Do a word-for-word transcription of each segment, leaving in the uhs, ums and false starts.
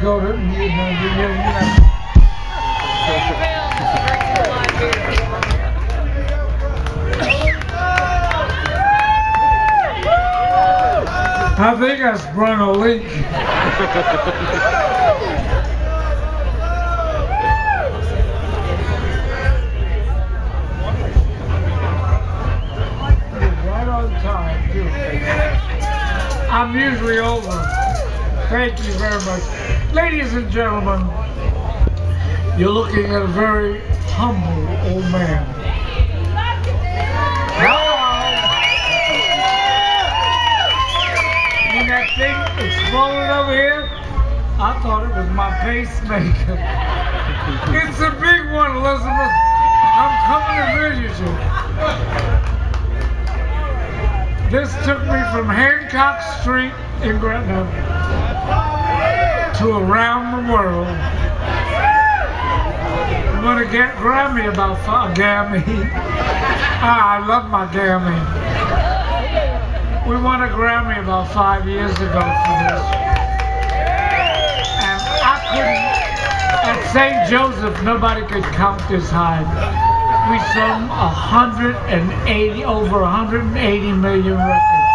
go to, you know, you know, you know. I think I sprung a leak. Right on time, too. I'm usually over. Thank you very much. Ladies and gentlemen, you're looking at a very humble old man. When that thing exploded over here, I thought it was my pacemaker. It's a big one, Elizabeth. I'm coming to visit you. This took me from Hancock Street in Gretna to around the world. I'm gonna get Grammy about five Gammy. Ah, I love my Gammy. We won a Grammy about five years ago for this. And I couldn't, at Saint Joseph, nobody could count this high. We sold one hundred eighty, over one hundred eighty million records.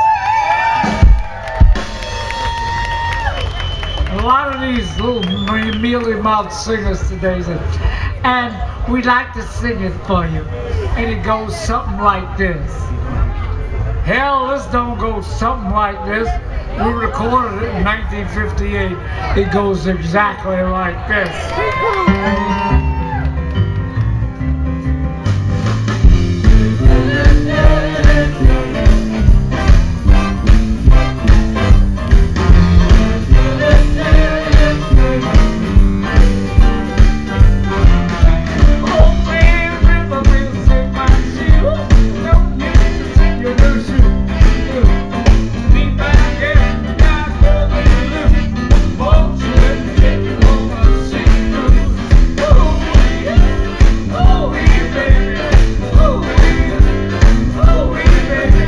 A lot of these little mealy-mouthed singers today say, and we'd like to sing it for you. And it goes something like this. Hell, this don't go something like this. We recorded it in nineteen fifty-eight. It goes exactly like this. Oh,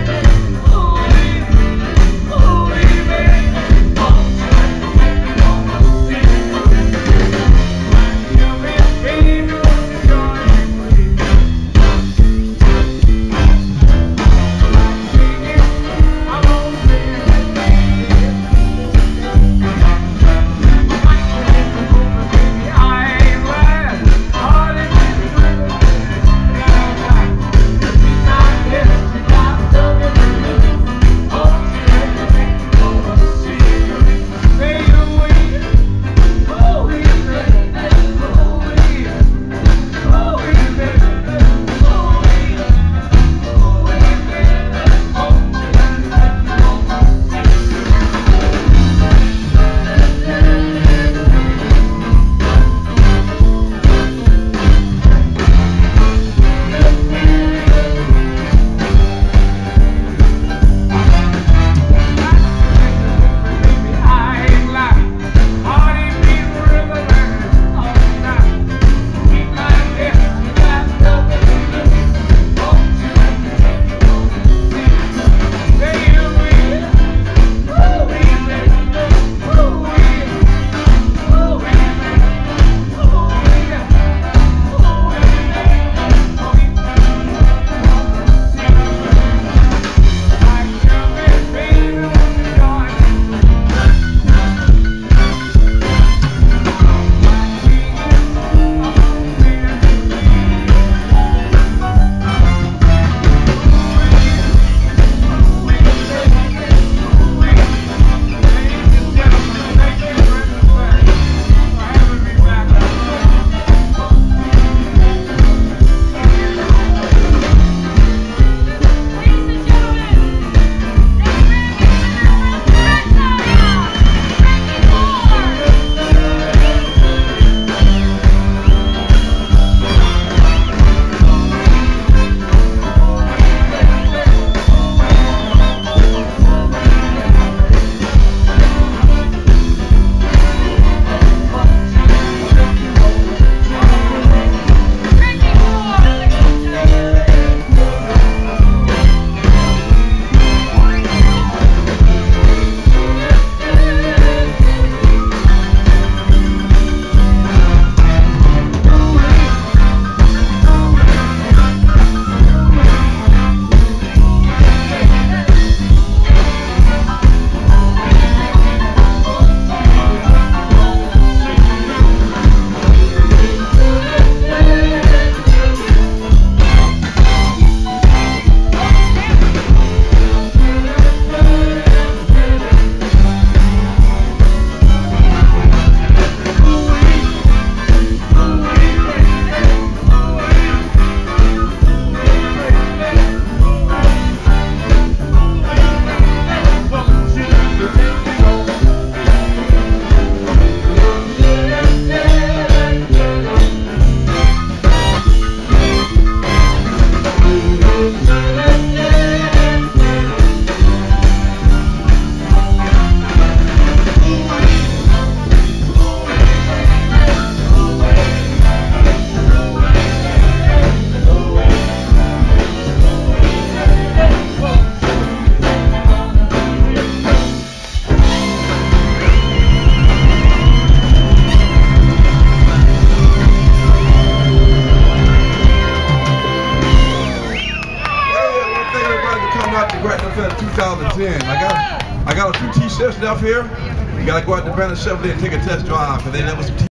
going out to Gretna in two thousand ten. I got I got a few T-shirts left here. You gotta go out to Brandon Chevrolet and take a test drive, because they never some